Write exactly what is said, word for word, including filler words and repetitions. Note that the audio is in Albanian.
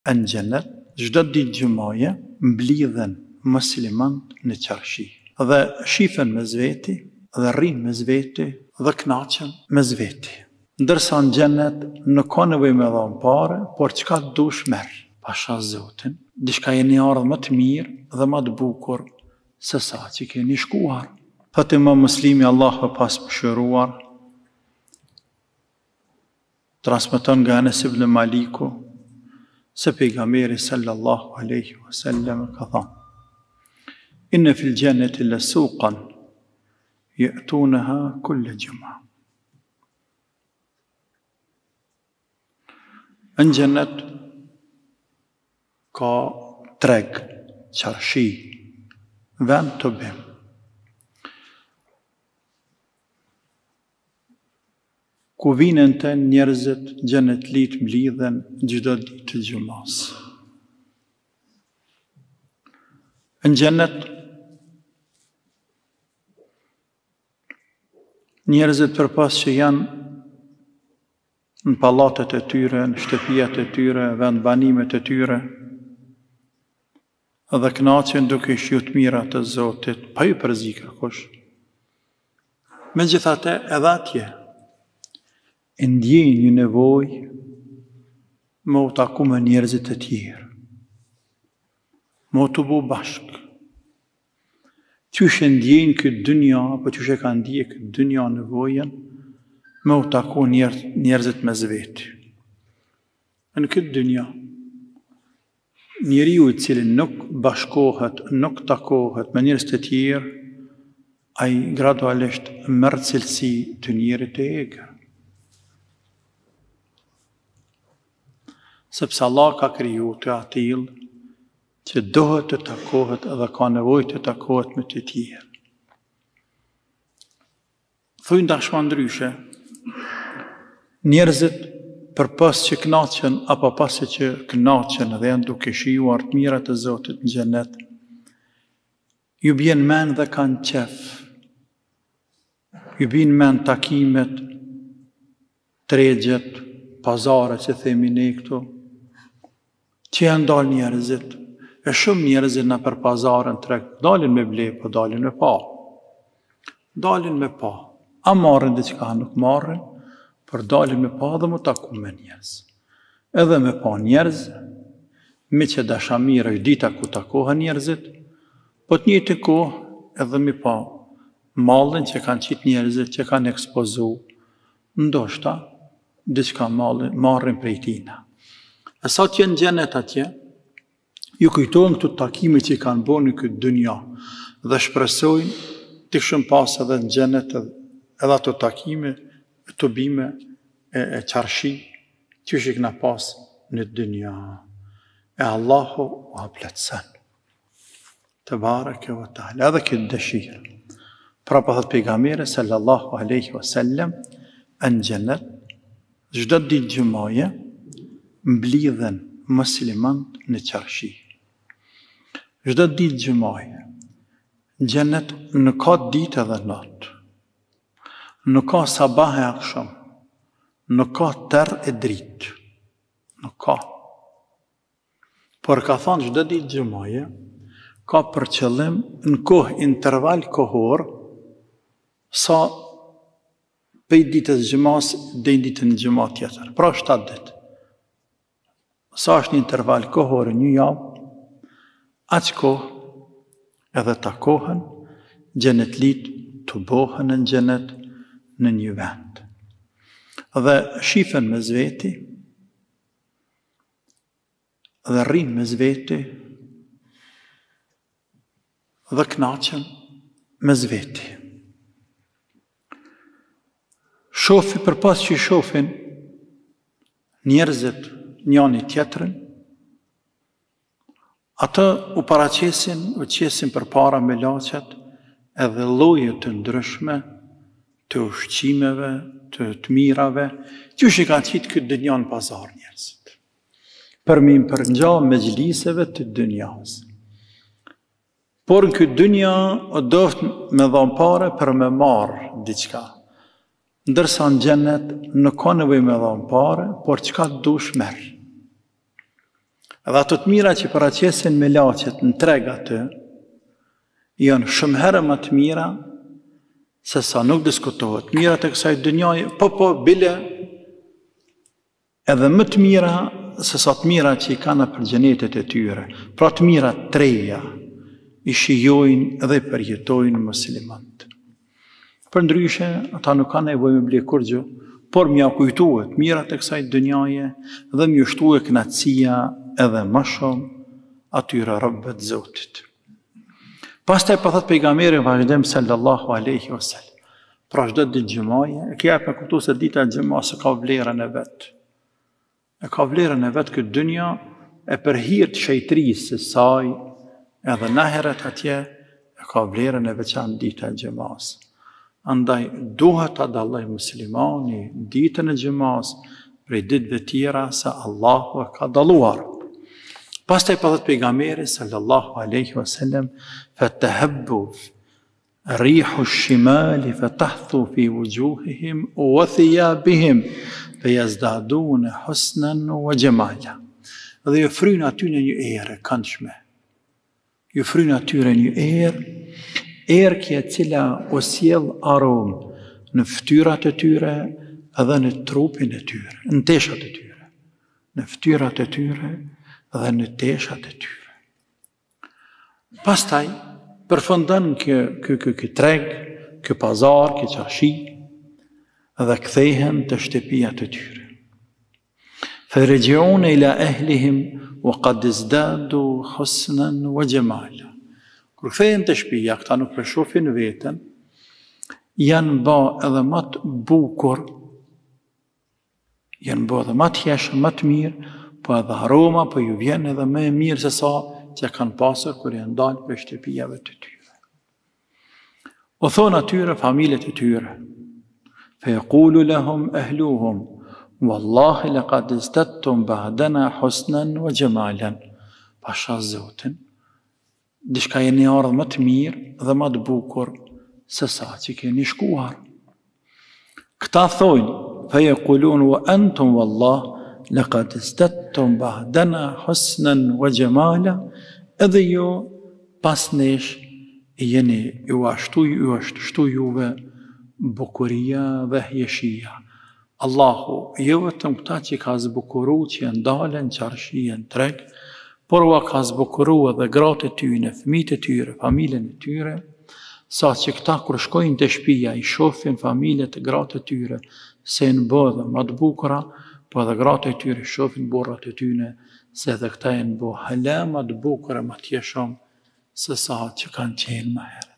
në xhenet, çdo ditë xumaje mblidhen muslimanët në qarshi dhe shifen mes veti dhe rrinë mes veti dhe kënaqen mes veti. Ndërsa në xhenet nuk ka nevojë me dhon parë, por çka dush merr. Pasha Zotin, diçka jeni ardhur më të mirë dhe më të bukur se sa që keni shkuar. Thotë Imam Muslimi, Allahu e pas mëshiruar, transmeton nga Anas ibn Maliku se pejgamberi sallallahu alaihi wasallam ka thënë: Inna fil jannati la suqan ya'tunaha kull jum'a. Në xhenet ka treg, qarshi, vend të bim. Ku vinen të njerëzit xhenetlit mblidhen çdo ditë të xumas. Në xhenet njerëzit përpas që janë në pallatet e tyre, në shtëpijat e tyre, vend banimet e tyre, dhe kënaqen duke shiu të mirat të Zotit, pa ju përzi kërkush. Megjithatë, edhe atje e ndjejnë një nevojë me u taku me njerëzit e tjerë, me u të bu bashkë. Qysh e ndjejnë këtë dynja, apo qysh e ka ndje këtë dynja nevojën me u taku njerëzit mes veti. Në këtë dynja, njeriu i cili nuk bashkohet, nuk takohet me njerëz të tjerë, ai gradualisht merr cilësi të njerit të egër. Sepse Allah ka kriju të atill që dohet të takohet edhe ka nevojë të takohet me të tjerë. Thuj ndashma ndryshe, njerëzit për pas që kënaqen, apo pasi që kënaqen dhe janë duke shijuar të mirat e Zotit në xhenet, ju bjen men dhe kanë qef, ju bjen men takimet, tregjet, pazaret që themi ne këtu, që janë dalë njerëzit, e shumë njerëzit në për pazaren treg, dalin me ble, po dalin me pa. Dalin me pa, a marrin dhe që ka nuk marrin, për dalin me pa dhe më taku me njerëz. Edhe me pa njerëz, me që dashamira i dita ku takohen njerëzit, po të njëjtën kohë edhe me pa mallin që kanë qitë njerëzit, që kanë ekspozu, ndoshta, diçka marrin prej tina. E sa që në xhenet atje, ju kujtojnë këtu takime që i kanë bo në këtë dynja, dhe shpresojnë të shumë pas edhe në xhenet edhe ato takime, të bime e, e qarshi, që shik në pas në dynja. E Allahu u apletësen. Të bareke vë ta'ala, edhe këtë dëshirë. Pra për thëtë pejgamberi sallallahu aleyhi wa sallam, në xhenet, çdo ditë xumaje, mblidhen muslimanët në qarshi. Çdo ditë xumaje, në xhenet nuk ka ditë edhe natë. Nuk ka sabah e aksham, nuk ka tërë e dritë, nuk ka. Por ka thonë çdo ditë xumaje, ka për qëllim në kohë interval kohor, sa pej ditës xumas dhe në ditën xuma tjetër, pra shtatë ditë. Sa është një interval kohor e një javë, aq kohë edhe takohen, xhenetlit të bohen në xhenet, në një vend. Dhe shifen me zveti, dhe rrinë me zveti, dhe knaqen me zveti. Shofi për pas që shofin njerëzit njani tjetërin, atë u paraqesin, u qesin për para me laqet, edhe lloje të ndryshme, të ushqimeve, të të mirave, që shi ka qitë këtë dënja në pazar njerëzit. Për mi më përngja me gjliseve të dënjas. Por në këtë dënja, o doft me dhamë pare për me marë diqka. Ndërsa në xhenet nuk ka nevojë me dhamë pare, por çka dush merr. Edhe ato të mira që paraqesin me laqet në treg aty, janë shumë herë më të mira se sa nuk diskutohet. Mirat e kësaj dynjaje, po po bile edhe më të mira se sa të mira që i kanë për xhenetet e tyre. Pra të mira treja i shijojnë dhe përjetojnë muslimanët. Për ndryshe, ata nuk kanë nevojë me ble kur gjë, por m'ja kujtuhet mirat e kësaj dynjaje dhe m'ju shtuhet kënaqësia edhe më shumë atyre robëve të Zotit. Pastaj po thot pejgamberi vazhdim sallallahu alaihi wasallam, pra çdo ditë xhumaje, e kjo e kuptues se dita e xhumas ka vlerën e vet. E ka vlerën e vet këtë dynja e për hir të shejtërisë së saj, edhe në heret atje e ka vlerën e veçantë dita e xhumas. Andaj duhet ta dalloj muslimani ditën e xhumas prej ditëve tjera se Allahu e ka dalluar. Pastaj po thot pejgamberi sallallahu alaihi wasallam, fatahabbu rihu ash-shimali fatahthu fi wujuhihim wa thiyabihim fayazdaduna husnan wa jamala. Dhe ju fryn aty në një erë këndshme. Ju fryn atyre një erë, erë që e cila o sjell aromë në fytyrat e tyre edhe në trupin e tyre, në teshat e tyre, në fytyrat e tyre dhe në teshat e tyre. Pastaj, përfundon kë, kë, kë, kë treg, kë pazar, kë qarshi, dhe kthehen të shtëpijat e tyre. Fergjiun ila ehlihim wa qad izdadu husnan wa jamala. Kur kthehen të shtëpia, këta nuk përshohin veten, janë bë edhe më të bukur, janë bë edhe më të jeshëm, më të mirë, po edhe aroma po ju vjen edhe më e mirë se sa që kanë pasur kur janë dalë për shtëpijave të tyre. O thonë atyre familjet e tyre, fe yaqulu lahum ahluhum, wallahi laqad izdadtum ba'dana husnan wa jamalan. Pasha Zotin, diçka jeni ardhur më të mirë dhe më të bukur se sa që keni shkuar. Këta thojnë, fe yaqulun wa antum wallahi laqad izdadtum ba'dana husnan wa jamala, edhe jo pas nesh jeni ju ashtu ju ashtu juve bukuria dhe jeshia. Allahu, jo vetëm këta që ka zbukuru që janë dalën qarshi janë treg, por ua ka zbukuru edhe gratë e tyre, fëmijët e tyre, familjen e tyre, sa që këta kur shkojnë të shtëpia i shohin familjet e gratë e tyre, se në bodhe më të bukura, po edhe gratë e tyre shohin burrat e tyre, se edhe këta janë bo hala më të bukura më të jeshëm se sa që kanë qenë më herët.